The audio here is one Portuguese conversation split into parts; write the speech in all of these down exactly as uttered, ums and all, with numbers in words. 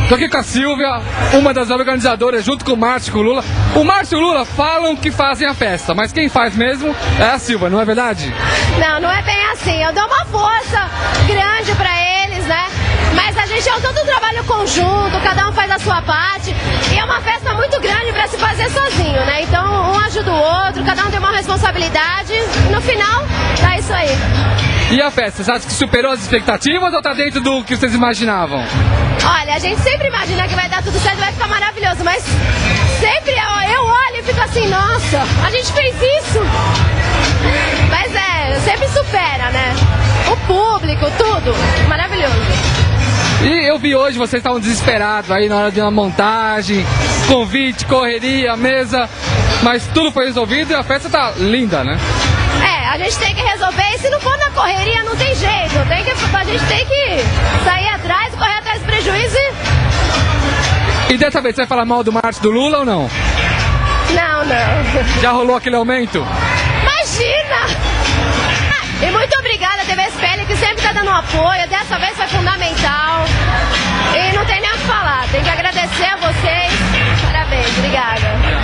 Tô aqui com a Silvia, uma das organizadoras, junto com o Márcio e com o Lula. O Márcio e o Lula falam que fazem a festa, mas quem faz mesmo é a Silvia, não é verdade? Não, não é bem assim. Eu dou uma força grande pra eles, né? Mas a gente é um todo um trabalho conjunto, cada um faz a sua parte. E é uma festa muito grande pra se fazer sozinho, né? Então um ajuda o outro, cada um tem uma responsabilidade. No final, dá isso aí. E a festa, você acha que superou as expectativas ou tá dentro do que vocês imaginavam? Olha, a gente sempre imagina que vai dar tudo certo, vai ficar maravilhoso, mas sempre eu, eu olho e fico assim, nossa, a gente fez isso. Mas é, sempre supera, né? O público, tudo, maravilhoso. E eu vi hoje, vocês estavam desesperados aí na hora de uma montagem, convite, correria, mesa, mas tudo foi resolvido e a festa tá linda, né? É, a gente tem que resolver e se não for na correria não tem jeito, tem que, a gente tem que sair atrás, correr atrás do prejuízo e... E dessa vez, você vai falar mal do Márcio e do Lula ou não? Não, não. Já rolou aquele aumento? Imagina! E muito obrigada à T V S P L que sempre tá dando apoio, dessa vez foi fundamental. E não tem nem o que falar, tem que agradecer a vocês. Parabéns, obrigada.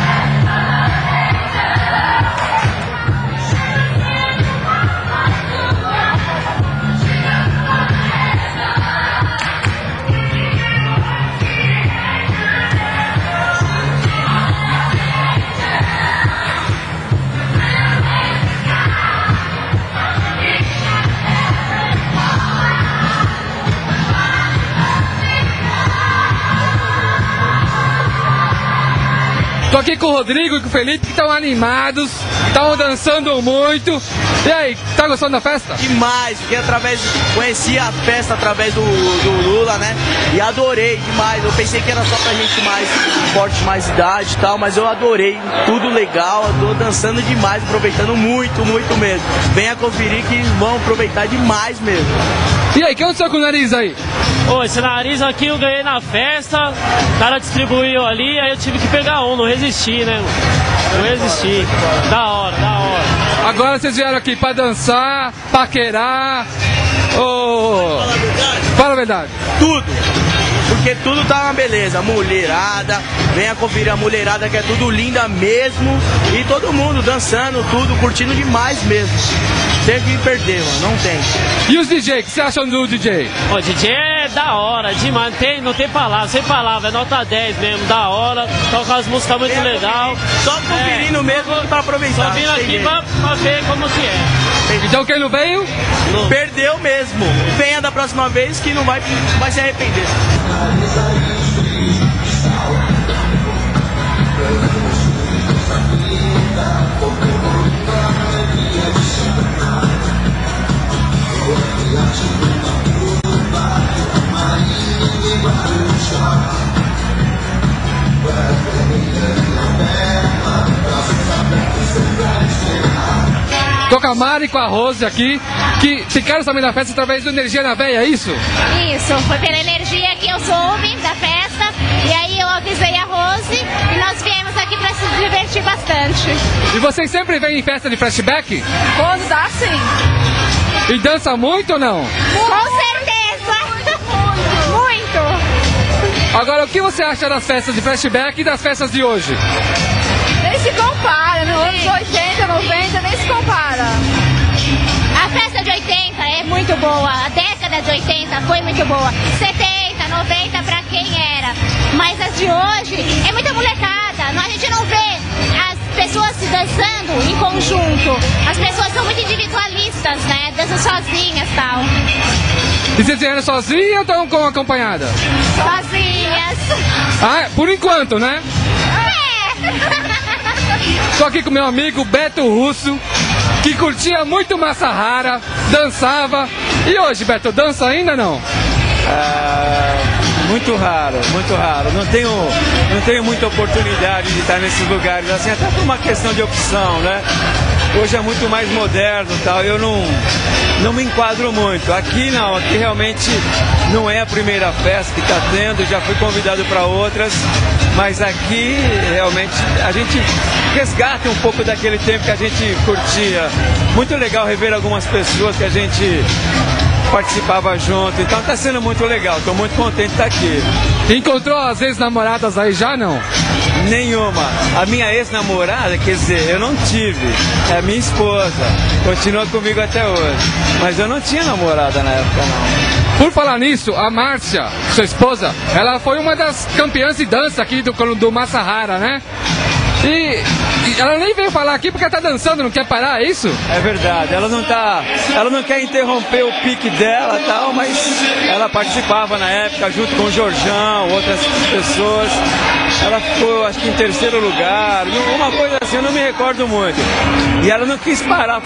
Tô aqui com o Rodrigo e com o Felipe, que estão animados, estão dançando muito. E aí, tá gostando da festa? Demais, porque através, conheci a festa através do, do Lula, né? E adorei demais. Eu pensei que era só pra gente mais forte, mais idade e tal, mas eu adorei. Tudo legal, eu tô dançando demais, aproveitando muito, muito mesmo. Venha conferir que vão aproveitar demais mesmo. E aí, o que aconteceu com o nariz aí? Ô, esse nariz aqui eu ganhei na festa, o cara distribuiu ali, aí eu tive que pegar um, não resisti, né? Não resisti. Da hora, da hora. Agora vocês vieram aqui pra dançar, paquerar. Oh... Fala a verdade. Tudo. Porque tudo tá uma beleza, mulherada, venha conferir a mulherada que é tudo linda mesmo. E todo mundo dançando, tudo, curtindo demais mesmo. Tem que perder, mano, não tem. E os D J, o que você acham do D J? O D J é da hora, demais, não tem, não tem palavra, sem palavra, é nota dez mesmo, da hora, toca as músicas muito é, legal. Só conferindo é, mesmo pra aproveitar. Só vindo aqui pra, pra ver como que é. Então quem não veio? Não. Perdeu mesmo. Venha da próxima vez que não vai, vai se arrepender. Tô com a Mari e com a Rose aqui, que ficaram também na festa através do Energia na Veia, é isso? Isso, foi pela energia que eu soube da festa, e aí eu avisei a Rose e nós viemos aqui pra se divertir bastante. E vocês sempre vêm em festa de flashback? Rose dá sim. E dança muito ou não? Com certeza! Muito! Agora, o que você acha das festas de flashback e das festas de hoje? Nem se compara, nos anos oitenta, noventa, nem se compara. A festa de oitenta é muito boa, a década de oitenta foi muito boa, setenta, noventa pra quem era, mas as de hoje é muita molecada, a gente não vê as pessoas se dançando em conjunto, as pessoas são muito individualistas, né, dançam sozinhas e tal. E vocês vieram sozinhas ou estão com acompanhada? Sozinhas. Ah, por enquanto, né? É. Tô aqui com meu amigo Beto Russo, que curtia muito Massa Rara, dançava. E hoje, Beto, dança ainda não? Ah, muito raro, muito raro. Não tenho, não tenho muita oportunidade de estar nesses lugares, assim, até por uma questão de opção, né? Hoje é muito mais moderno e tal, eu não, não me enquadro muito. Aqui não, aqui realmente não é a primeira festa que está tendo, já fui convidado para outras, mas aqui realmente a gente resgata um pouco daquele tempo que a gente curtia. Muito legal rever algumas pessoas que a gente participava junto. Então tá sendo muito legal, tô muito contente de estar aqui. Encontrou as ex-namoradas aí já, não? Nenhuma. A minha ex-namorada, quer dizer, eu não tive. É a minha esposa. Continua comigo até hoje. Mas eu não tinha namorada na época, não. Por falar nisso, a Márcia, sua esposa, ela foi uma das campeãs de dança aqui do, do Massahara, né? E, e ela nem veio falar aqui porque ela tá dançando, não quer parar, é isso? É verdade, ela não tá. Ela não quer interromper o pique dela e tal, mas ela participava na época junto com o Jorjão, outras pessoas. Ela ficou, acho que em terceiro lugar, uma coisa assim, eu não me recordo muito. E ela não quis parar.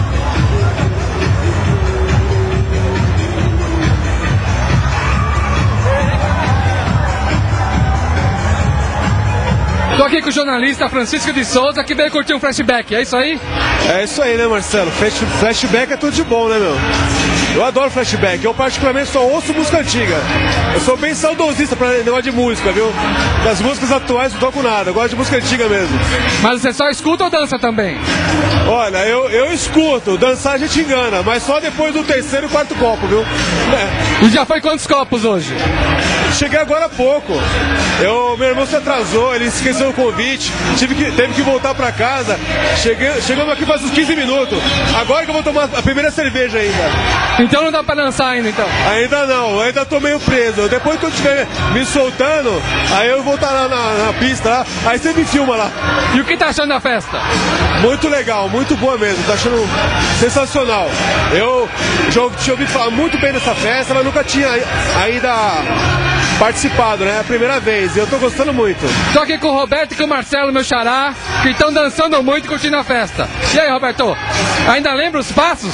Tô aqui com o jornalista Francisco de Souza, que veio curtir um flashback, é isso aí? É isso aí, né, Marcelo? Flashback é tudo de bom, né, meu? Eu adoro flashback, eu particularmente só ouço música antiga. Eu sou bem saudosista pra negócio de música, viu? Das músicas atuais não toco nada, eu gosto de música antiga mesmo. Mas você só escuta ou dança também? Olha, eu, eu escuto, dançar a gente engana, mas só depois do terceiro e quarto copo, viu? É. E já foi quantos copos hoje? Cheguei agora há pouco. Eu, meu irmão se atrasou, ele esqueceu o convite, tive que, teve que voltar pra casa. Cheguei, chegamos aqui faz uns quinze minutos. Agora que eu vou tomar a primeira cerveja ainda. Então não dá pra dançar ainda, então? Ainda não, ainda tô meio preso. Depois que eu estiver me soltando, aí eu vou estar lá na, na pista, lá, aí você me filma lá. E o que tá achando da festa? Muito legal, muito boa mesmo, tá achando sensacional. Eu já tinha ouvido falar muito bem dessa festa, mas nunca tinha ainda participado, né? É a primeira vez, e eu tô gostando muito. Tô aqui com o Roberto e com o Marcelo, meu xará, que estão dançando muito e curtindo a festa. E aí, Roberto, ainda lembra os passos?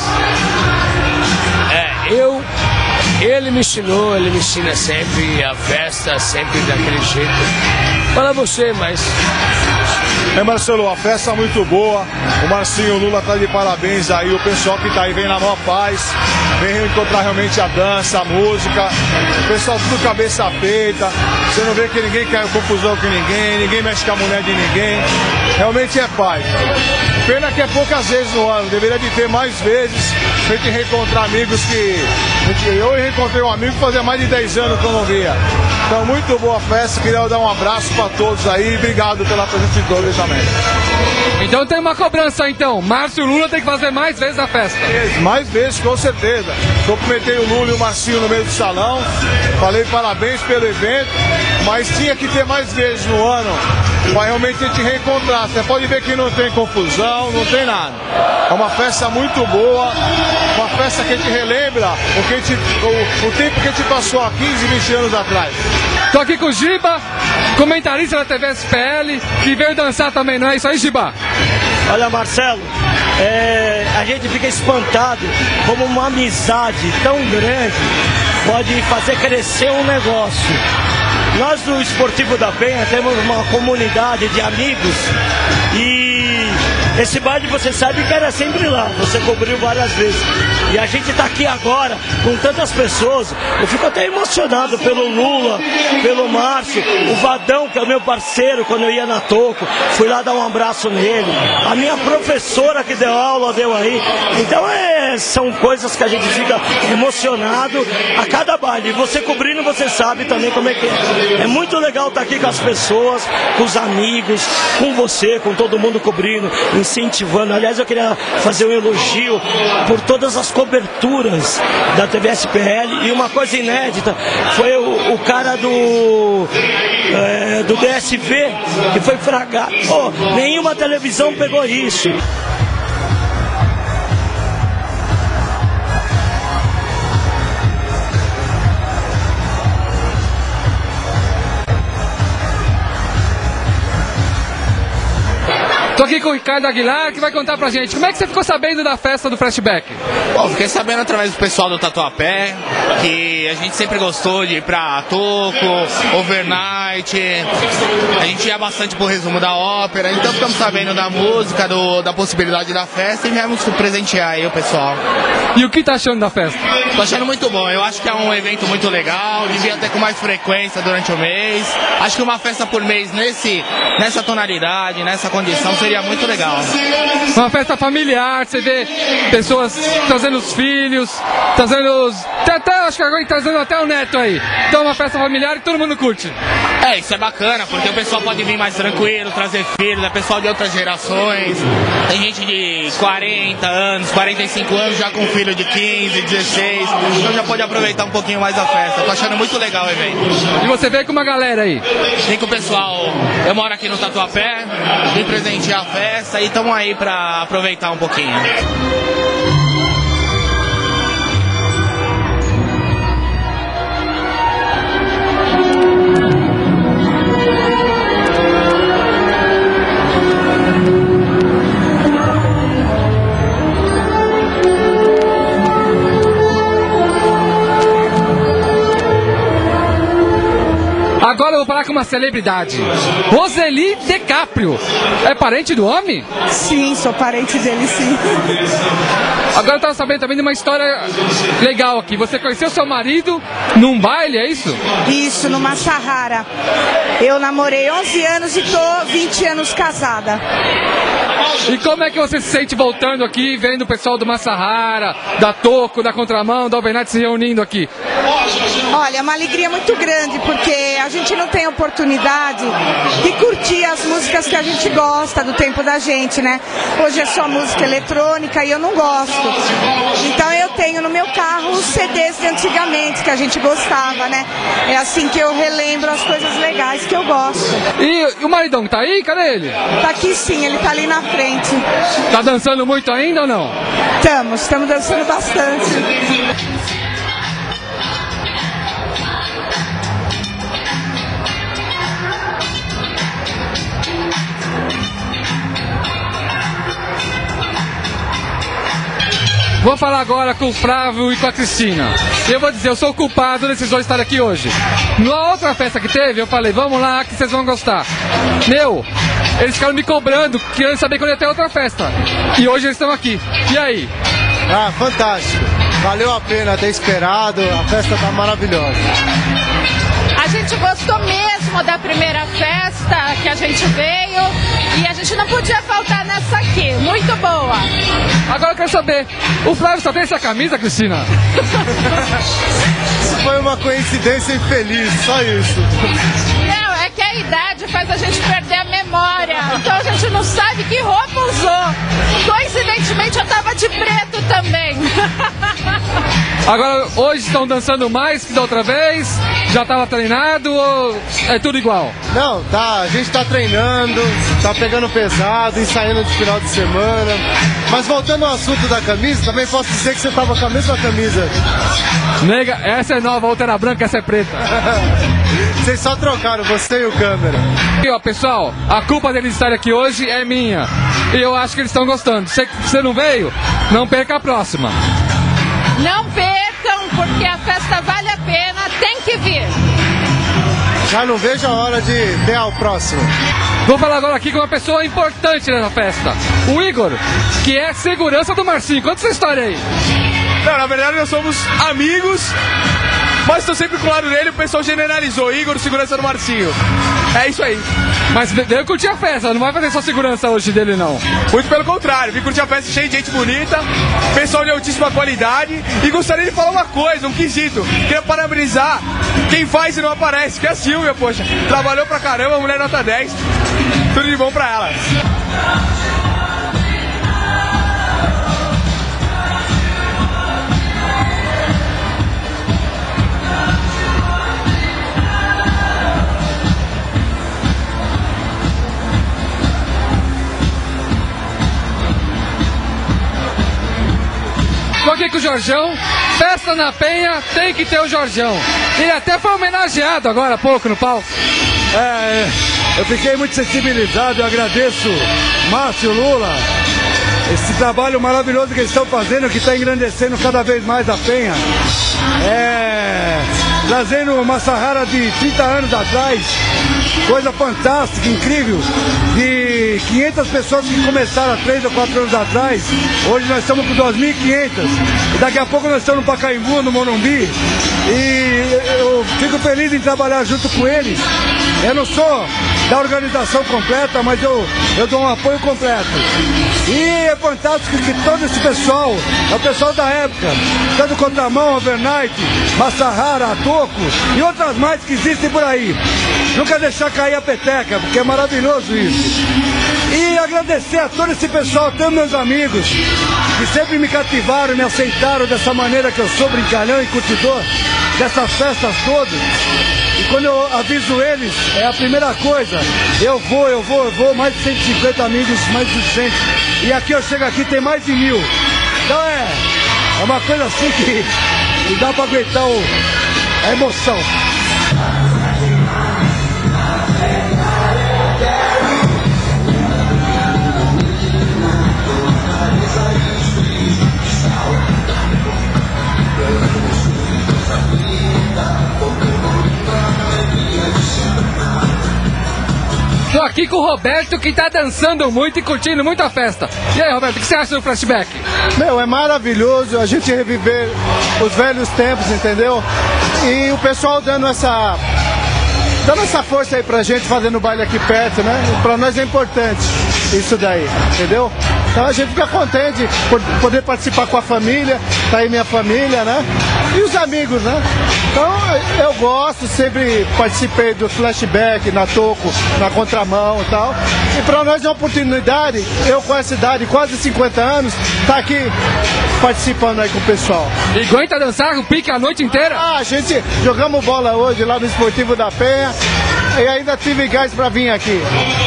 É, eu... Ele me ensinou, ele me ensina sempre a festa, sempre daquele jeito. Fala você, mas... É, Marcelo, a festa é muito boa, o Marcinho Lula tá de parabéns aí, o pessoal que tá aí vem na maior paz, vem encontrar realmente a dança, a música, o pessoal tudo cabeça feita, você não vê que ninguém quer confusão com ninguém, ninguém mexe com a mulher de ninguém, realmente é paz. Pena que é poucas vezes no ano, deveria de ter mais vezes, pra gente reencontrar amigos que... Eu reencontrei um amigo que fazia mais de dez anos que eu não via. Então, muito boa festa, queria dar um abraço pra todos aí e obrigado pela presença de todos também. Então tem uma cobrança então, Márcio Lula tem que fazer mais vezes a festa. Mais vezes, com certeza. Cumprimentei o Lula e o Marcinho no meio do salão, falei parabéns pelo evento, mas tinha que ter mais vezes no ano, para realmente a gente reencontrar. Você pode ver que não tem confusão, não tem nada. É uma festa muito boa, uma festa que a gente relembra o, que a gente, o, o tempo que a gente passou há quinze, vinte anos atrás. Tô aqui com o Giba, comentarista da T V S P L, que veio dançar também, não é isso aí, Giba? Olha, Marcelo, é, a gente fica espantado como uma amizade tão grande pode fazer crescer um negócio. Nós do Esportivo da Penha temos uma comunidade de amigos e esse baile você sabe que era sempre lá, você cobriu várias vezes. E a gente está aqui agora com tantas pessoas, eu fico até emocionado pelo Lula, pelo Márcio, o Vadão, que é o meu parceiro quando eu ia na Toco, fui lá dar um abraço nele, a minha professora que deu aula deu aí. Então é, são coisas que a gente fica emocionado a cada baile. E você cobrindo, você sabe também como é que é. É muito legal estar aqui com as pessoas, com os amigos, com você, com todo mundo cobrindo, incentivando. Aliás, eu queria fazer um elogio por todas as coberturas da T V S P L, e uma coisa inédita foi o, o cara do é, do D S V que foi fragado. Oh, nenhuma televisão pegou isso. Tô aqui com o Ricardo Aguilar, que vai contar pra gente como é que você ficou sabendo da festa do Flashback. Bom, fiquei sabendo através do pessoal do Tatuapé, que a gente sempre gostou de ir pra Toco, Overnight, a gente ia bastante pro resumo da ópera, então ficamos sabendo da música, do, da possibilidade da festa e viemos presentear aí o pessoal. E o que tá achando da festa? Tô achando muito bom, eu acho que é um evento muito legal, devia ter com mais frequência durante o mês. Acho que uma festa por mês nesse, nessa tonalidade, nessa condição, seria muito legal. Uma festa familiar, você vê pessoas trazendo os filhos, trazendo os... Até, acho que agora trazendo até o neto aí. Então é uma festa familiar que todo mundo curte. É, isso é bacana, porque o pessoal pode vir mais tranquilo, trazer filhos, é pessoal de outras gerações. Tem gente de quarenta anos, quarenta e cinco anos já com filho de quinze, dezesseis, então já pode aproveitar um pouquinho mais a festa. Tô achando muito legal o evento. E você veio com uma galera aí? Vem com o pessoal, eu moro aqui no Tatuapé, vim presentear a festa e estamos aí pra aproveitar um pouquinho. Agora eu vou falar com uma celebridade. Roseli DiCaprio. É parente do homem? Sim, sou parente dele, sim. Agora eu tava sabendo também de uma história legal aqui. Você conheceu seu marido num baile, é isso? Isso, no Massahara. Eu namorei onze anos e tô vinte anos casada. E como é que você se sente voltando aqui, vendo o pessoal do Massahara, da Toco, da Contramão, da Overnight se reunindo aqui? Olha, é uma alegria muito grande, porque a gente não tem oportunidade de curtir as músicas que a gente gosta do tempo da gente, né? Hoje é só música eletrônica e eu não gosto. Então eu tenho no meu carro os C Ds de antigamente, que a gente gostava, né? É assim que eu relembro as coisas legais que eu gosto. E, e o maridão tá aí? Cadê ele? Tá aqui sim, ele tá ali na frente. Tá dançando muito ainda ou não? Estamos, estamos dançando bastante. Vou falar agora com o Flávio e com a Cristina. Eu vou dizer, eu sou o culpado desses dois estarem aqui hoje. Na outra festa que teve, eu falei, vamos lá que vocês vão gostar. Meu, eles ficaram me cobrando, querendo saber quando ia ter outra festa. E hoje eles estão aqui. E aí? Ah, fantástico. Valeu a pena ter esperado, a festa tá maravilhosa. A gente gostou mesmo da primeira festa que a gente veio e a gente não podia faltar nessa aqui, muito boa. Agora eu quero saber, o Flávio só tem essa camisa, Cristina? Isso foi uma coincidência infeliz, só isso. Não, é que a idade faz a gente perder a memória, então a gente não sabe que roupa usou. Coincidentemente eu tava de preto também. Agora, hoje estão dançando mais que da outra vez? Já estava treinado ou é tudo igual? Não, tá, a gente tá treinando, tá pegando pesado, ensaiando de final de semana. Mas voltando ao assunto da camisa, também posso dizer que você tava com a mesma camisa. Nega, essa é nova, a outra era branca, essa é preta. Vocês só trocaram, você e o câmera. E ó, pessoal, a culpa deles estarem aqui hoje é minha. E eu acho que eles estão gostando. Se você não veio, não perca a próxima. Não percam, porque a festa vale a pena, tem que vir. Já não vejo a hora de ter ao próximo. Vou falar agora aqui com uma pessoa importante nessa festa. O Igor, que é segurança do Marcinho. Conta essa história aí. Não, na verdade nós somos amigos, mas estou sempre com o lado dele, o pessoal generalizou. Igor, segurança do Marcinho. É isso aí. Mas veio curtir a festa, não vai fazer só segurança hoje dele não. Muito pelo contrário, vim curtir a festa cheia de gente bonita, pessoal de altíssima qualidade. E gostaria de falar uma coisa, um quesito. Queria parabenizar quem faz e não aparece, que é a Silvia, poxa. Trabalhou pra caramba, mulher nota dez. Tudo de bom pra ela. Estou aqui com o Jorjão, festa na Penha, tem que ter o Jorjão. Ele até foi homenageado agora há pouco no palco. É, eu fiquei muito sensibilizado, eu agradeço Márcio, Lula, esse trabalho maravilhoso que eles estão fazendo, que está engrandecendo cada vez mais a Penha. É, trazendo uma Sahara de trinta anos atrás, coisa fantástica, incrível, de quinhentas pessoas que começaram há três ou quatro anos atrás, hoje nós estamos com duas mil e quinhentas, e daqui a pouco nós estamos no Pacaembu, no Morumbi, e eu fico feliz em trabalhar junto com eles. Eu não sou da organização completa, mas eu, eu dou um apoio completo. E é fantástico que todo esse pessoal, é o pessoal da época, tanto Contramão, Overnight, Massahara, Atoco e outras mais que existem por aí. Nunca deixar cair a peteca, porque é maravilhoso isso. E agradecer a todo esse pessoal, todos meus amigos, que sempre me cativaram, me aceitaram dessa maneira que eu sou, brincalhão e curtidor dessas festas todas. E quando eu aviso eles, é a primeira coisa, eu vou, eu vou, eu vou, mais de cento e cinquenta amigos, mais de duzentos. E aqui eu chego aqui, tem mais de mil. Então é, é uma coisa assim que, que dá pra aguentar o, a emoção. Tô aqui com o Roberto, que tá dançando muito e curtindo muito a festa. E aí, Roberto, o que você acha do flashback? Meu, é maravilhoso a gente reviver os velhos tempos, entendeu? E o pessoal dando essa... dando essa força aí pra gente, fazendo baile aqui perto, né? Pra nós é importante isso daí, entendeu? Então a gente fica contente por poder participar com a família, tá aí minha família, né? E os amigos, né? Então eu gosto, sempre participei do flashback, na Toco, na Contramão e tal. E pra nós é uma oportunidade, eu com essa idade, quase cinquenta anos, tá aqui participando aí com o pessoal. E aguenta dançar o pique a noite inteira? Ah, a gente jogamos bola hoje lá no Esportivo da Penha e ainda tive gás pra vir aqui.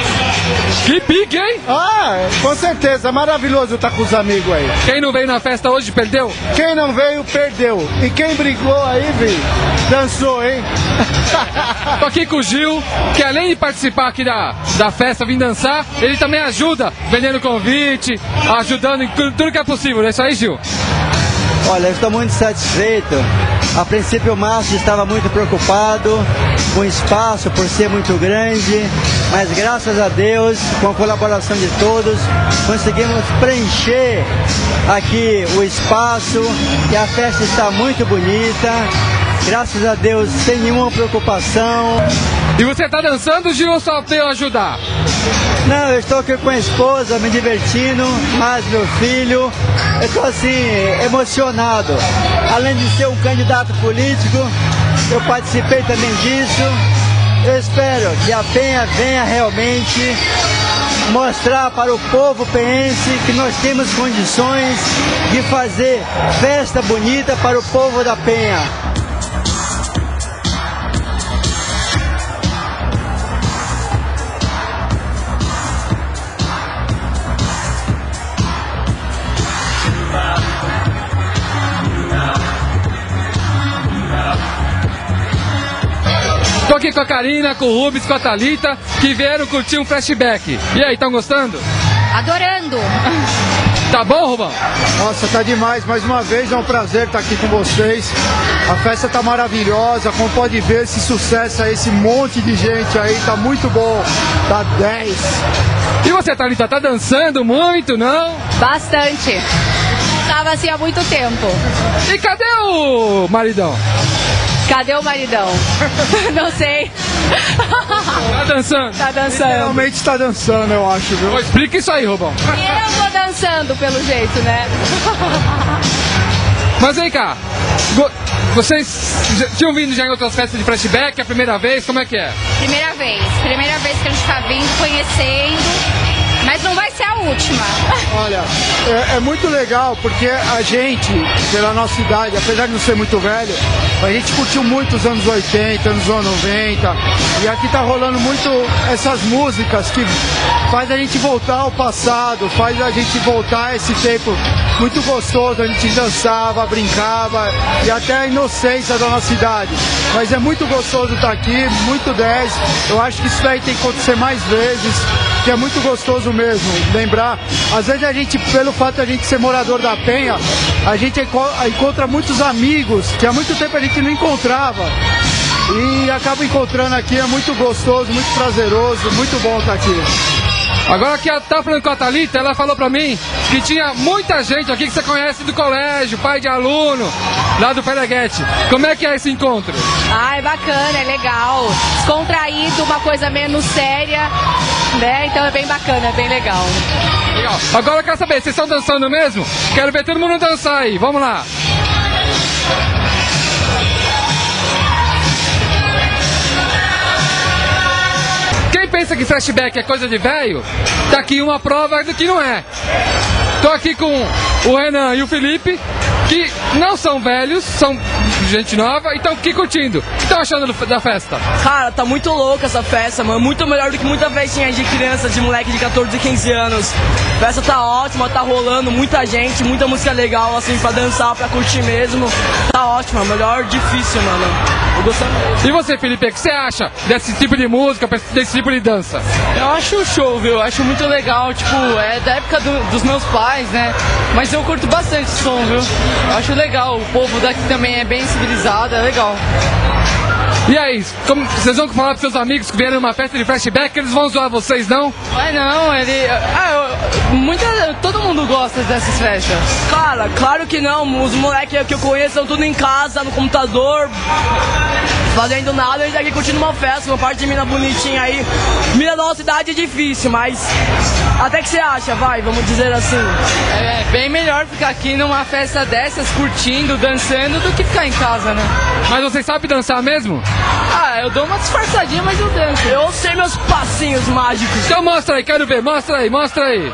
Que pique, hein? Ah, com certeza, maravilhoso estar com os amigos aí. Quem não veio na festa hoje, perdeu? Quem não veio, perdeu. E quem brigou aí, viu, dançou, hein? Tô aqui com o Gil, que além de participar aqui da, da festa, vir dançar, ele também ajuda, vendendo convite, ajudando em tudo que é possível. É isso aí, Gil? Olha, eu estou muito satisfeito. A princípio o Márcio estava muito preocupado com o espaço por ser muito grande, mas graças a Deus, com a colaboração de todos, conseguimos preencher aqui o espaço e a festa está muito bonita. Graças a Deus, sem nenhuma preocupação. E você tá dançando, Gil, ou só veio ajudar? Não, eu estou aqui com a esposa, me divertindo, mais meu filho. Eu estou assim, emocionado. Além de ser um candidato político, eu participei também disso. Eu espero que a Penha venha realmente mostrar para o povo penhense que nós temos condições de fazer festa bonita para o povo da Penha. Tô aqui com a Karina, com o Rubens, com a Thalita, que vieram curtir um flashback. E aí, estão gostando? Adorando! Tá bom, Rubão? Nossa, tá demais. Mais uma vez é um prazer estar aqui com vocês. A festa tá maravilhosa, como pode ver, esse sucesso aí, esse monte de gente aí, tá muito bom. Tá dez. E você, Thalita, tá dançando muito, não? Bastante. Tava assim há muito tempo. E cadê o maridão? Cadê o maridão? Não sei. Tá dançando? Tá dançando. Realmente tá dançando, eu acho, viu? Pô, explica isso aí, Rubão. E eu tô dançando, pelo jeito, né? Mas vem cá, vocês já tinham vindo já em outras festas de flashback, é a primeira vez, como é que é? Primeira vez, primeira vez que a gente tá vindo, conhecendo. Mas não vai ser a última. Olha, é, é muito legal porque a gente, pela nossa idade, apesar de não ser muito velho, a gente curtiu muito os anos oitenta, anos noventa, e aqui tá rolando muito essas músicas que faz a gente voltar ao passado, faz a gente voltar a esse tempo muito gostoso, a gente dançava, brincava e até a inocência da nossa idade. Mas é muito gostoso estar aqui, muito dez, eu acho que isso daí tem que acontecer mais vezes, que é muito gostoso mesmo, lembrar, às vezes a gente, pelo fato de a gente ser morador da Penha, a gente enco- encontra muitos amigos que há muito tempo a gente não encontrava. E acaba encontrando aqui, é muito gostoso, muito prazeroso, muito bom estar aqui. Agora que ela tá falando com a Thalita, ela falou pra mim que tinha muita gente aqui que você conhece do colégio, pai de aluno, lá do Pereguete. Como é que é esse encontro? Ah, é bacana, é legal. Descontraído, uma coisa menos séria, né? Então é bem bacana, é bem legal. Legal. Agora eu quero saber, vocês estão dançando mesmo? Quero ver todo mundo dançar aí, vamos lá. Quem pensa que flashback é coisa de velho, tá aqui uma prova do que não é. Tô aqui com o Renan e o Felipe, que não são velhos, são gente nova e estão aqui curtindo. O que estão achando do- da festa? Cara, tá muito louca essa festa, mano. Muito melhor do que muita festinha de criança, de moleque de catorze, quinze anos. A festa tá ótima, tá rolando, muita gente, muita música legal, assim, pra dançar, pra curtir mesmo. Tá ótima, melhor difícil, mano. Eu gostando mesmo. E você, Felipe, o que você acha desse tipo de música, desse tipo de dança? Eu acho show, viu? Eu acho muito legal, tipo, é da época do- dos meus pais, né? Mas eu curto bastante esse som, viu? Eu acho legal, o povo daqui também é bem civilizado, é legal. E aí, como, vocês vão falar pros seus amigos que vieram numa festa de flashback que eles vão zoar vocês, não? Mas não, ele... Ah, eu, muita, todo mundo gosta dessas festas. Cara, claro que não. Os moleques que eu conheço estão tudo em casa, no computador, fazendo nada. A gente tá aqui curtindo uma festa, uma parte de mina bonitinha aí. Mina da nossa idade é difícil, mas até que você acha, vai, vamos dizer assim. É bem melhor ficar aqui numa festa dessas, curtindo, dançando, do que ficar em casa, né? Mas vocês sabem dançar mesmo? Ah, eu dou uma disfarçadinha, mas eu danço. Eu sei meus passinhos mágicos. Então mostra aí, quero ver, mostra aí, mostra aí.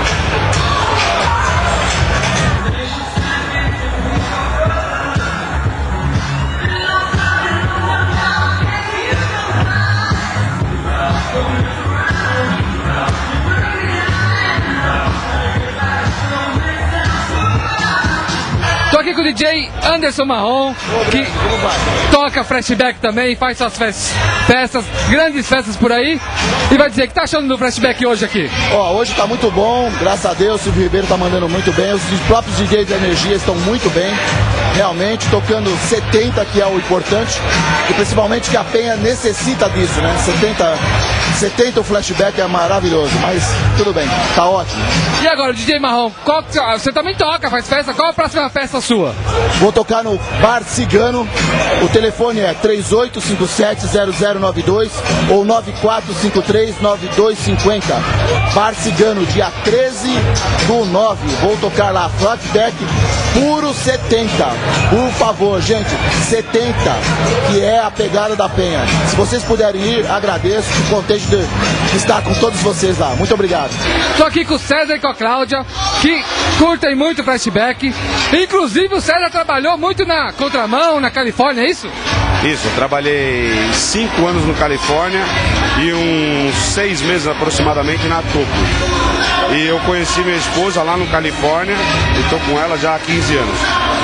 Tô aqui com o D J Anderson Marrom, que toca flashback também, faz suas festas, festas, grandes festas por aí. E vai dizer, o que tá achando do flashback hoje aqui? Ó, hoje tá muito bom, graças a Deus, o Silvio Ribeiro tá mandando muito bem, os próprios D Js da Energia estão muito bem, realmente, tocando setenta, que é o importante, e principalmente que a Penha necessita disso, né? setenta, setenta o flashback é maravilhoso, mas tudo bem, tá ótimo. E agora, D J Marrom, qual, que- você também toca, faz festa, qual a próxima festa sua? Vou tocar no Bar Cigano, o telefone é três oito cinco sete zero zero nove dois ou nove quatro cinco três nove dois cinco zero. Bar Cigano, dia treze do nove. Vou tocar lá, flashback puro setenta. Por favor, gente, setenta, que é a pegada da Penha. Se vocês puderem ir, agradeço, fico contente de estar com todos vocês lá. Muito obrigado. Tô aqui com o César e com a Cláudia, que curtem muito flashback. Inclusive o César trabalhou muito na contramão, na Califórnia, é isso? Isso, eu trabalhei cinco anos no Califórnia e uns seis meses aproximadamente na Toco. E eu conheci minha esposa lá no Califórnia e estou com ela já há quinze anos.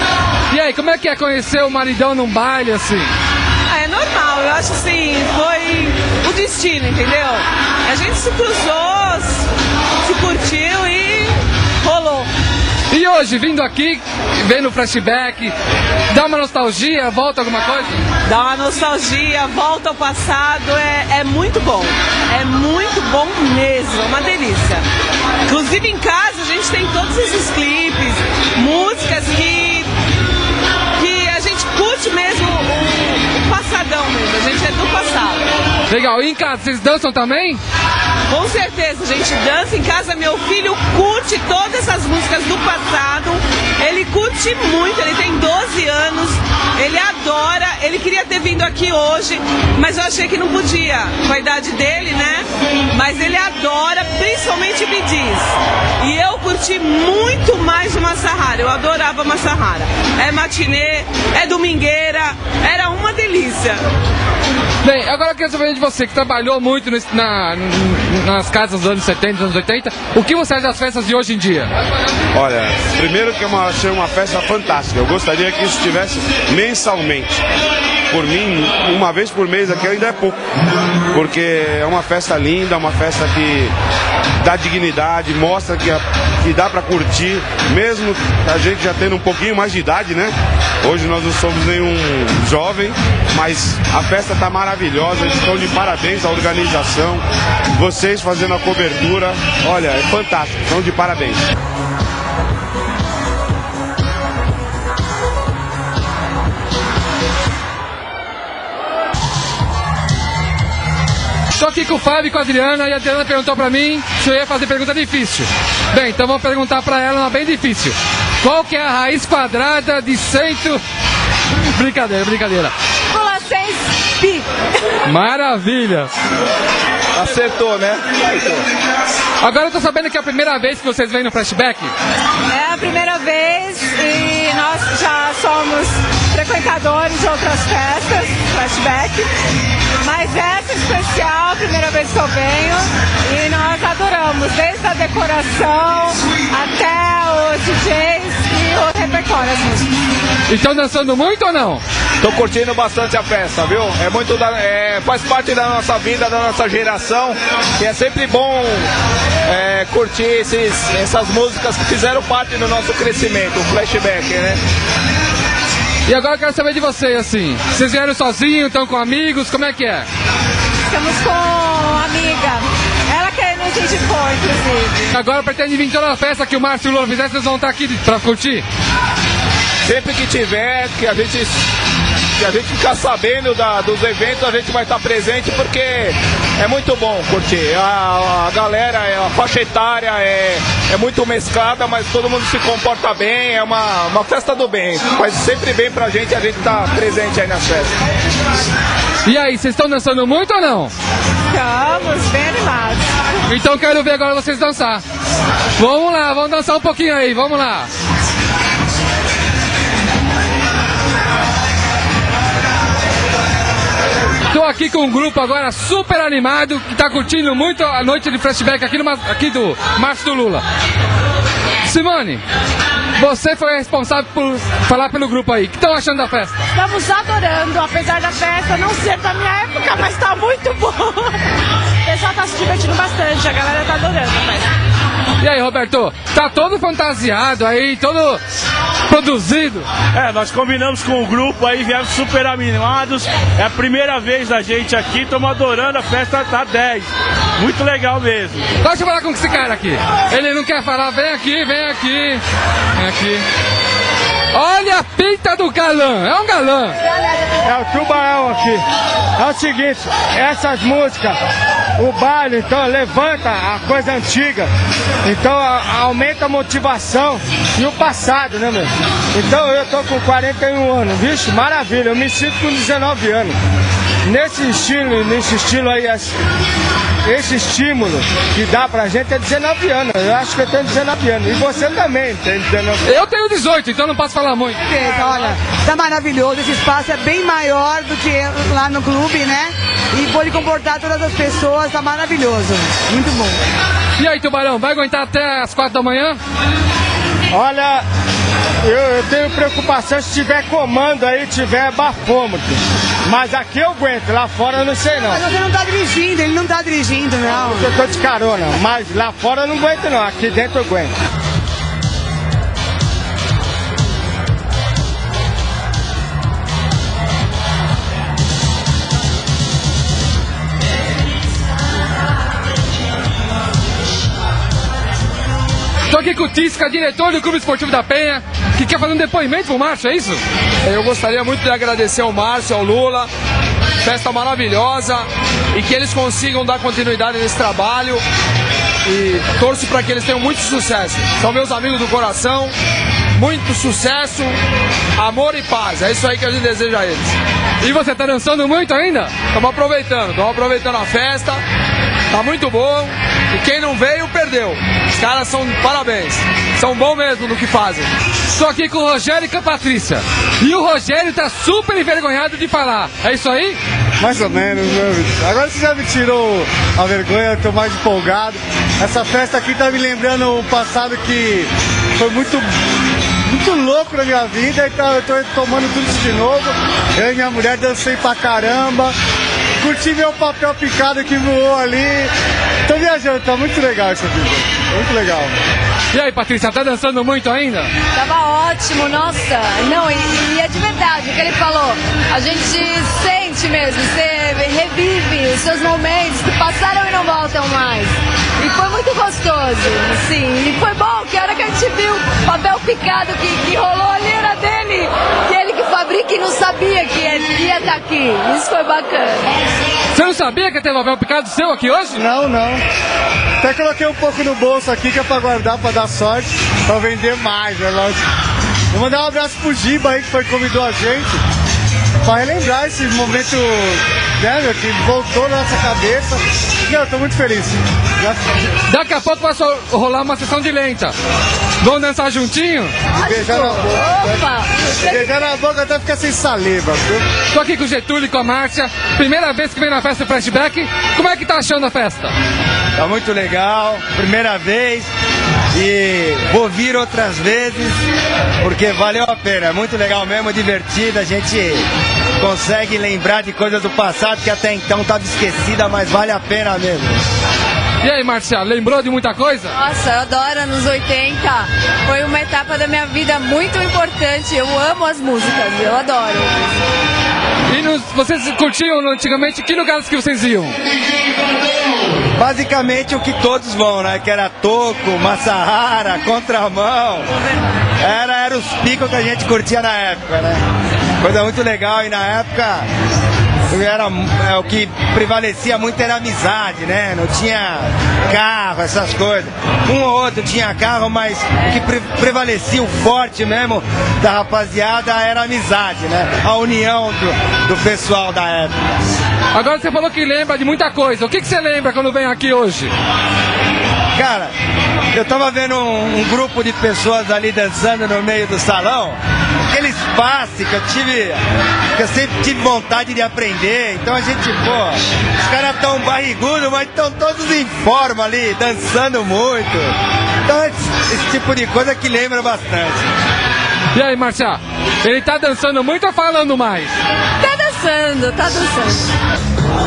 E aí, como é que é conhecer o maridão num baile assim? Ah, é normal, eu acho assim, foi o destino, entendeu? A gente se cruzou, se curtiu e rolou. E hoje, vindo aqui, vendo o flashback, dá uma nostalgia, volta alguma coisa? Dá uma nostalgia, volta ao passado, é, é muito bom. É muito bom mesmo, é uma delícia. Inclusive em casa a gente tem todos esses clipes, músicas que, que a gente curte mesmo o, o passadão mesmo, a gente é do passado. Legal, e em casa, vocês dançam também? Com certeza, a gente dança em casa, meu filho curte todas essas músicas do passado, ele curte muito, ele tem doze anos, ele adora, ele queria ter vindo aqui hoje, mas eu achei que não podia, com a idade dele, né? Mas ele adora, principalmente Bidis. E eu curti muito mais o Massahara, eu adorava Massahara. É matinê, é domingueira, era uma delícia. Bem, agora eu quero saber de você, que trabalhou muito nesse, na, nas casas dos anos setenta, dos anos oitenta, o que você acha das festas de hoje em dia? Olha, primeiro que eu achei uma festa fantástica, eu gostaria que isso tivesse mensalmente. Por mim, uma vez por mês aqui ainda é pouco, porque é uma festa linda, uma festa que dá dignidade, mostra que, que dá para curtir, mesmo a gente já tendo um pouquinho mais de idade, né? Hoje nós não somos nenhum jovem, mas a festa está maravilhosa, eles estão de parabéns à organização, vocês fazendo a cobertura, olha, é fantástico, estão de parabéns. Estou aqui com o Fábio e com a Adriana, e a Adriana perguntou pra mim se eu ia fazer pergunta difícil. Bem, então vou perguntar pra ela uma bem difícil. Qual que é a raiz quadrada de cento... Brincadeira, brincadeira. seis pi. Maravilha. Acertou, né? Agora eu tô sabendo que é a primeira vez que vocês vêm no Flashback. É a primeira vez e nós já somos frequentadores de outras festas, Flashback. Mas essa especial, a primeira vez que eu venho, e nós adoramos, desde a decoração até os D Js e o repertório. E estão dançando muito ou não? Tô curtindo bastante a festa, viu? É muito da, é, faz parte da nossa vida, da nossa geração, e é sempre bom é, curtir esses, essas músicas que fizeram parte do nosso crescimento, o Flashback, né? E agora eu quero saber de vocês, assim, vocês vieram sozinhos, estão com amigos, como é que é? Estamos com uma amiga, ela que nos indicou, inclusive. Agora pretende vir toda a festa que o Márcio e o Lula fizer, vocês vão estar aqui pra curtir? Sempre que tiver, que a gente, que a gente ficar sabendo da, dos eventos, a gente vai estar presente, porque é muito bom curtir. A, a galera, a faixa etária é, é muito mesclada, mas todo mundo se comporta bem, é uma, uma festa do bem. Faz sempre bem pra gente, a gente tá presente aí nas festas. E aí, vocês estão dançando muito ou não? Estamos bem animados. Então quero ver agora vocês dançar. Vamos lá, vamos dançar um pouquinho aí, vamos lá. Estou aqui com um grupo agora super animado, que está curtindo muito a noite de Flashback aqui, no, aqui do Márcio do Lula. Simone, você foi responsável por falar pelo grupo aí. O que estão achando da festa? Estamos adorando, apesar da festa não ser da minha época, mas está muito bom. O pessoal está se divertindo bastante, a galera está adorando a festa. E aí, Roberto, tá todo fantasiado aí, todo produzido? É, nós combinamos com o grupo aí, viemos super animados. É a primeira vez da gente aqui, estamos adorando, a festa tá dez. Muito legal mesmo. Deixa eu falar com esse cara aqui. Ele não quer falar, vem aqui, vem aqui. Vem aqui. Olha a pinta do galã, é um galã. É o tubarão aqui. É o seguinte, essas músicas, o baile, então, levanta a coisa antiga. Então, a, aumenta a motivação e o passado, né, meu? Então, eu tô com quarenta e um anos, vixe, maravilha, eu me sinto com dezenove anos. Nesse estilo, nesse estilo aí, esse, esse estímulo que dá pra gente é dezenove anos. Eu acho que eu tenho dezenove anos. E você também tem dezenove anos. Eu tenho dezoito, então não posso falar muito. Olha, tá maravilhoso. Esse espaço é bem maior do que lá no clube, né? E pode comportar todas as pessoas, tá maravilhoso. Muito bom. E aí, Tubarão, vai aguentar até as quatro da manhã? Olha, eu, eu tenho preocupação se tiver comando aí, tiver bafômetro. Mas aqui eu aguento, lá fora eu não sei não. Mas você não tá dirigindo, ele não tá dirigindo, não. Eu tô de carona, mas lá fora eu não aguento não, aqui dentro eu aguento. Estou aqui com o Tisca, diretor do Clube Esportivo da Penha, que quer fazer um depoimento pro Márcio, é isso? Eu gostaria muito de agradecer ao Márcio, ao Lula, festa maravilhosa, e que eles consigam dar continuidade nesse trabalho, e torço para que eles tenham muito sucesso. São meus amigos do coração, muito sucesso, amor e paz, é isso aí que a gente deseja a eles. E você tá dançando muito ainda? Estamos aproveitando, estamos aproveitando a festa, tá muito bom, e quem não veio, perdeu. Os caras são parabéns, são bons mesmo no que fazem. Estou aqui com o Rogério e com a Patrícia. E o Rogério tá super envergonhado de falar. É isso aí? Mais ou menos, né, bicho? Agora você já me tirou a vergonha, eu tô mais empolgado. Essa festa aqui tá me lembrando um passado que foi muito, muito louco na minha vida, então eu tô tomando tudo isso de novo. Eu e minha mulher dancei pra caramba, curti meu papel picado que voou ali. Tô viajando, tá muito legal essa vida, muito legal. E aí, Patrícia, tá dançando muito ainda? Tava ótimo, nossa. Não, e, e é de verdade o que ele falou. A gente sente mesmo, você revive os seus momentos que passaram e não voltam mais. E foi muito gostoso, sim. E foi bom que a hora que a gente viu o papel picado que, que rolou ali era dele. E ele que fabrica e não sabia que ia estar aqui. Isso foi bacana. Você não sabia que ia ter papel picado seu aqui hoje? Não, não. Até coloquei um pouco no bolso aqui que é pra guardar, pra dar sorte, pra vender mais, né? Lógico. Vou mandar um abraço pro Giba aí que foi convidou a gente pra relembrar esse momento, né, meu, que voltou na nossa cabeça. Não, eu tô muito feliz. Já... Daqui a pouco vai rolar uma sessão de lenta. Vamos dançar juntinho? Beijar na boca. Opa! Beijar na boca até ficar sem saliva, viu? Tô aqui com o Getúlio e com a Márcia. Primeira vez que vem na festa do Flashback. Como é que tá achando a festa? Tá muito legal, primeira vez e vou vir outras vezes porque valeu a pena, é muito legal mesmo, divertido, a gente consegue lembrar de coisas do passado que até então estava esquecida, mas vale a pena mesmo. E aí, Marcia, lembrou de muita coisa? Nossa, eu adoro anos oitenta, foi uma etapa da minha vida muito importante, eu amo as músicas, eu adoro. E nos, vocês curtiam antigamente, que lugares que vocês iam? Basicamente o que todos vão, né? Que era toco, Massahara, contramão. Era, era os picos que a gente curtia na época, né? Coisa muito legal e na época era, é, o que prevalecia muito era a amizade, né? Não tinha carro, essas coisas. Um ou outro tinha carro, mas o que pre prevalecia, o forte mesmo da rapaziada era a amizade, né? A união do, do pessoal da época. Agora você falou que lembra de muita coisa. O que, que você lembra quando vem aqui hoje? Cara, eu tava vendo um, um grupo de pessoas ali dançando no meio do salão. Aquele espaço que eu tive, que eu sempre tive vontade de aprender. Então a gente, pô, os caras tão barrigudos, mas estão todos em forma ali, dançando muito. Então esse, esse tipo de coisa que lembra bastante. E aí, Marcia, ele tá dançando muito ou falando mais? Tá dançando, tá dançando.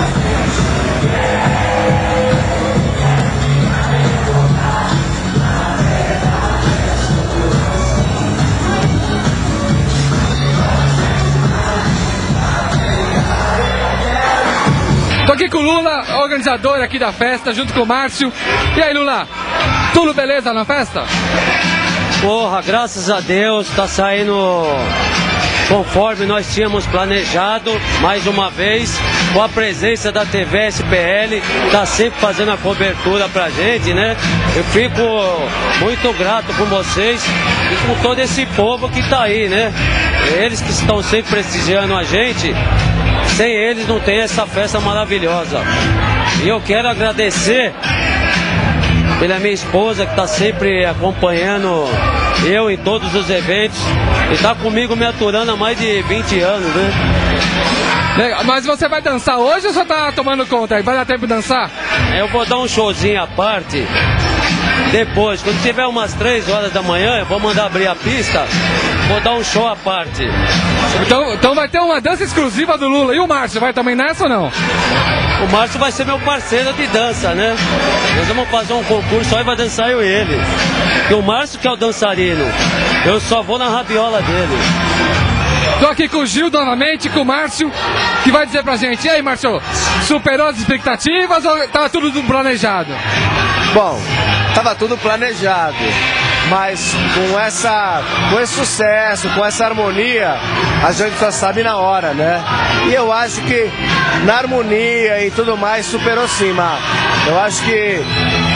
Tô aqui com o Lula, organizador aqui da festa, junto com o Márcio. E aí, Lula, tudo beleza na festa? Porra, graças a Deus, tá saindo conforme nós tínhamos planejado, mais uma vez, com a presença da T V S P L, tá sempre fazendo a cobertura pra gente, né? Eu fico muito grato com vocês e com todo esse povo que tá aí, né? Eles que estão sempre prestigiando a gente, sem eles não tem essa festa maravilhosa. E eu quero agradecer pela minha esposa que está sempre acompanhando eu em todos os eventos e está comigo me aturando há mais de vinte anos, né? Legal. Mas você vai dançar hoje ou você tá tomando conta aí? Vai dar tempo de dançar? Eu vou dar um showzinho à parte depois, quando tiver umas três horas da manhã, eu vou mandar abrir a pista, vou dar um show à parte. Então, então vai ter uma dança exclusiva do Lula. E o Márcio, vai também nessa ou não? O Márcio vai ser meu parceiro de dança, né? Nós vamos fazer um concurso, aí vai dançar eu e ele. E o Márcio que é o dançarino, eu só vou na rabiola dele. Tô aqui com o Gil novamente, com o Márcio, que vai dizer pra gente. E aí, Márcio, superou as expectativas ou tava tudo planejado? Bom, tava tudo planejado, mas com, essa, com esse sucesso, com essa harmonia, a gente só sabe na hora, né? E eu acho que na harmonia e tudo mais superou sim, mas eu acho que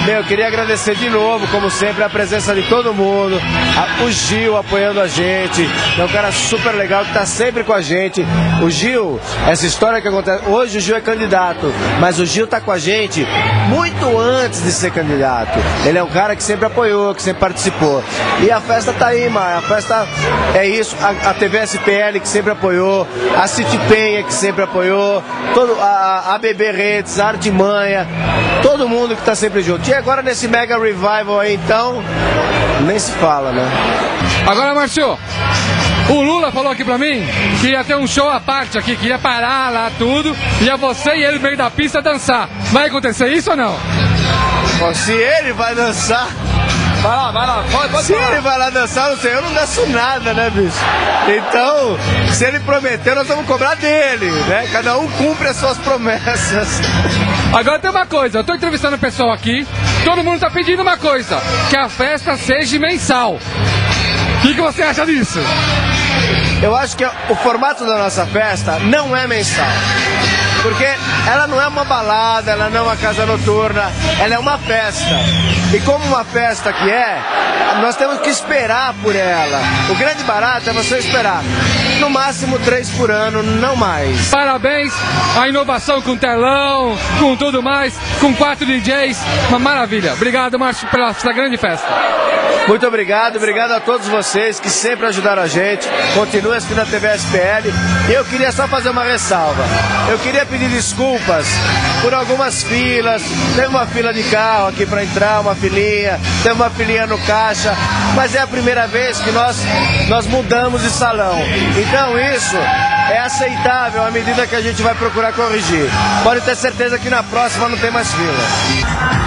Meu, eu queria agradecer de novo, como sempre, a presença de todo mundo, a, o Gil apoiando a gente, é um cara super legal que tá sempre com a gente. O Gil, essa história que acontece, hoje o Gil é candidato, mas o Gil tá com a gente muito antes de ser candidato. Ele é um cara que sempre apoiou, que sempre participou. E a festa tá aí, Mar, a festa é isso, a, a T V S P L que sempre apoiou, a City Penha que sempre apoiou, todo, a, a B B Redes, a Artimanha, todo mundo que tá sempre junto. E agora nesse mega revival aí, então, nem se fala, né? Agora, Márcio, o Lula falou aqui pra mim que ia ter um show à parte aqui, que ia parar lá tudo, ia você e ele no meio da pista dançar. Vai acontecer isso ou não? Se ele vai dançar... Vai lá, vai lá, pode, pode Se falar. ele vai lá dançar, não sei, eu não danço nada, né, bicho? Então, se ele prometeu, nós vamos cobrar dele, né? Cada um cumpre as suas promessas. Agora tem uma coisa, eu tô entrevistando o pessoal aqui, todo mundo tá pedindo uma coisa, que a festa seja mensal. O que, que você acha disso? Eu acho que o formato da nossa festa não é mensal. Porque ela não é uma balada, ela não é uma casa noturna, ela é uma festa. E como uma festa que é, nós temos que esperar por ela. O grande barato é você esperar. No máximo três por ano, não mais. Parabéns, a inovação com telão, com tudo mais, com quatro D Js, uma maravilha. Obrigado, Márcio, pela essa grande festa. Muito obrigado, obrigado a todos vocês que sempre ajudaram a gente. Continue assistindo a T V S P L. E eu queria só fazer uma ressalva. Eu queria pedir desculpas por algumas filas. Teve uma fila de carro aqui para entrar, uma filinha. Teve uma filinha no caixa. Mas é a primeira vez que nós, nós mudamos de salão. Então isso é aceitável à medida que a gente vai procurar corrigir. Pode ter certeza que na próxima não tem mais fila.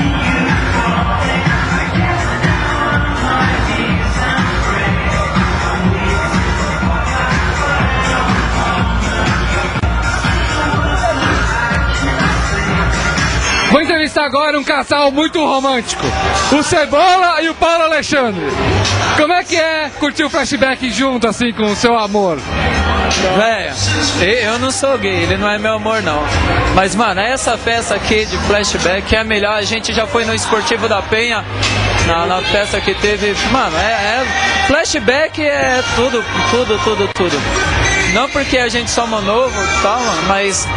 Vou entrevistar agora um casal muito romântico, o Cebola e o Paulo Alexandre. Como é que é curtir o Flashback junto, assim, com o seu amor? Véia, eu não sou gay, ele não é meu amor não. Mas, mano, essa festa aqui de Flashback é a melhor. A gente já foi no Esportivo da Penha, na, na festa que teve. Mano, é, é Flashback é tudo, tudo, tudo, tudo. Não porque a gente somos novo e tal, mas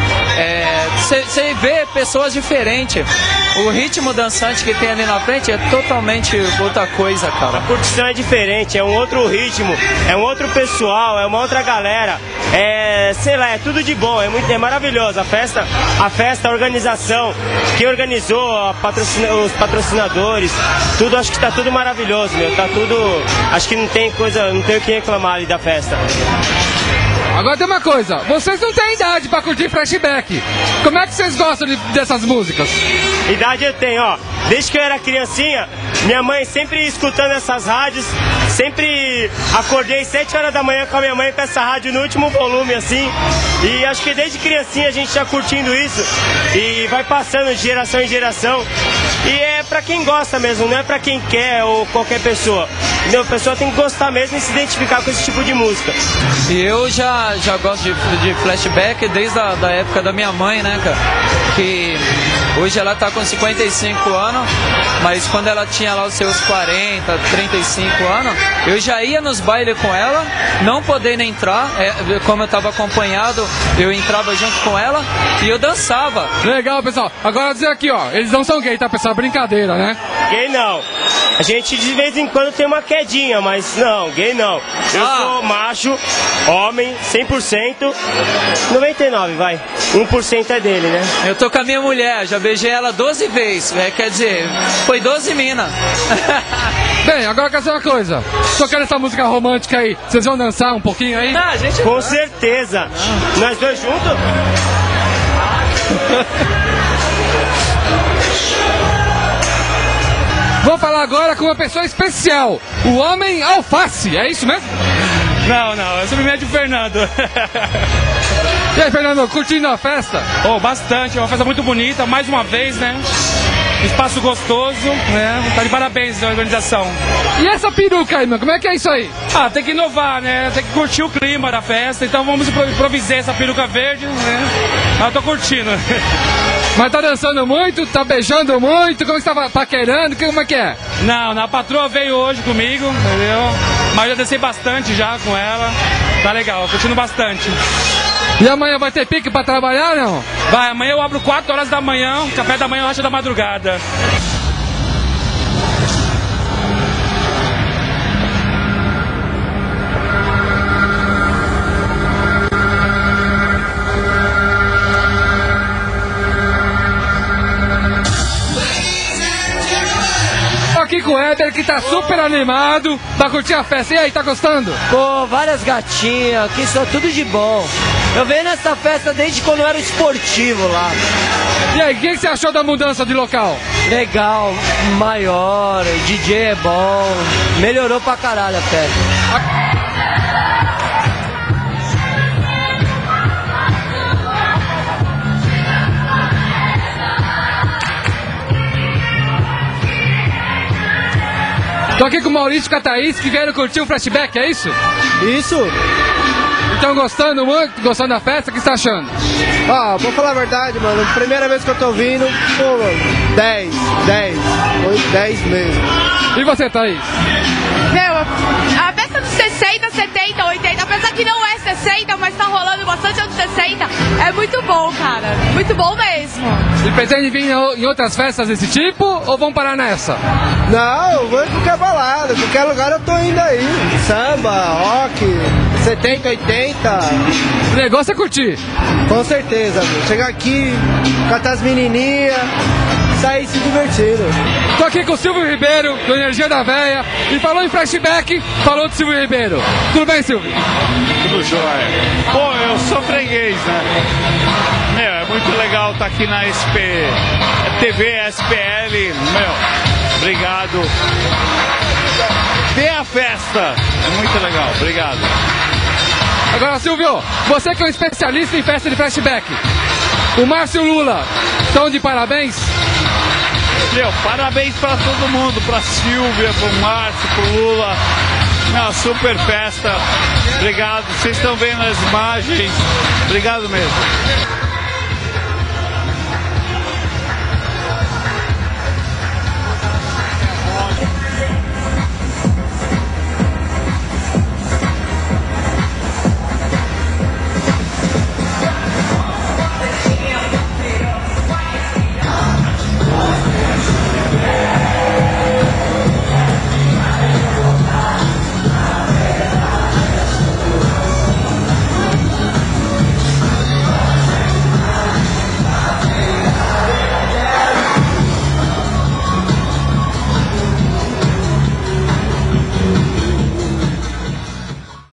você é, vê pessoas diferentes. O ritmo dançante que tem ali na frente é totalmente outra coisa, cara. A curtição é diferente, é um outro ritmo, é um outro pessoal, é uma outra galera. É, sei lá, é tudo de bom, é, muito, é maravilhoso. A festa, a festa, a organização, quem organizou, a patrocina, os patrocinadores, tudo, acho que tá tudo maravilhoso, meu. Tá tudo. Acho que não tem coisa, não tem o que reclamar ali da festa. Agora tem uma coisa, vocês não têm idade pra curtir Flashback. Como é que vocês gostam de, dessas músicas? Idade eu tenho, ó. Desde que eu era criancinha, minha mãe sempre escutando essas rádios, sempre acordei sete horas da manhã com a minha mãe com essa rádio no último volume, assim. E acho que desde criancinha a gente tá curtindo isso e vai passando de geração em geração. E é pra quem gosta mesmo, não é pra quem quer ou qualquer pessoa. Entendeu? A pessoa tem que gostar mesmo e se identificar com esse tipo de música. E eu já, já gosto de, de Flashback desde a da época da minha mãe, né, cara? Que hoje ela tá com cinquenta e cinco anos, mas quando ela tinha lá os seus quarenta, trinta e cinco anos, eu já ia nos bailes com ela, não podendo entrar, é, como eu tava acompanhado, eu entrava junto com ela e eu dançava. Legal, pessoal. Agora dizer aqui, ó, eles não são gay, tá, pessoal? Brincadeira, né? Gay não. A gente de vez em quando tem uma quedinha, mas não, gay não. Eu ah. sou macho, homem, cem por cento, noventa e nove, vai. um por cento é dele, né? Eu tô com a minha mulher, já beijei ela doze vezes, é, quer dizer, foi doze minas. Bem, agora quer dizer uma coisa, tocando essa música romântica aí, vocês vão dançar um pouquinho aí? Ah, a gente com certeza. Ah. Nós dois juntos? Vou falar agora com uma pessoa especial, o Homem Alface, é isso mesmo? Não, não, eu sou o médio Fernando. E aí, Fernando, curtindo a festa? Oh, bastante, é uma festa muito bonita, mais uma vez, né? Espaço gostoso, né? Tá de parabéns a organização. E essa peruca aí, mano, como é que é isso aí? Ah, tem que inovar, né? Tem que curtir o clima da festa, então vamos improvisar essa peruca verde, né? Ah, eu tô curtindo. Mas tá dançando muito, tá beijando muito, como que você tá paquerando, como é que é? Não, a patroa veio hoje comigo, entendeu? Mas já desci bastante já com ela. Tá legal, curtindo bastante. E amanhã vai ter pique pra trabalhar, não? Vai, amanhã eu abro quatro horas da manhã, café da manhã, lanche da madrugada. Aqui com o Éder, que tá super animado pra curtir a festa. E aí, tá gostando? Pô, várias gatinhas, aqui são tudo de bom. Eu venho nessa festa desde quando eu era esportivo lá. E aí, o que, que você achou da mudança de local? Legal, maior, o D J é bom, melhorou pra caralho a festa. Tô aqui com o Maurício e com a Thaís, que vieram curtir o flashback, é isso? Isso. Estão gostando muito? Gostando da festa? O que você tá achando? Ah, vou falar a verdade, mano. Primeira vez que eu tô vindo, pô, mano, dez, dez. Foi dez mesmo. E você, Thaís? Meu, a festa dos sessenta, setenta, oitenta, apesar que não é sessenta, mas tá rolando bastante anos sessenta, é muito bom, cara. Muito bom mesmo. E pretende vir em outras festas desse tipo ou vão parar nessa? Não, eu vou em qualquer balada, qualquer lugar eu tô indo aí. Samba, rock, setenta, oitenta. O negócio é curtir. Com certeza, meu. Chegar aqui, catar as menininhas, sair se divertindo. Tô aqui com o Silvio Ribeiro, do Energia da Véia, e falou em flashback, falou do Silvio Ribeiro. Tudo bem, Silvio? Tudo jóia. Pô, eu sou freguês, né? Meu, é muito legal estar aqui na S P, T V S P L, meu, obrigado. Vê a festa, é muito legal, obrigado. Agora, Silvio, você que é um especialista em festa de flashback, o Márcio e o Lula estão de parabéns? Meu, parabéns pra todo mundo, pra Silvia, pro Márcio, pro Lula. Uma super festa. Obrigado. Vocês estão vendo as imagens. Obrigado mesmo.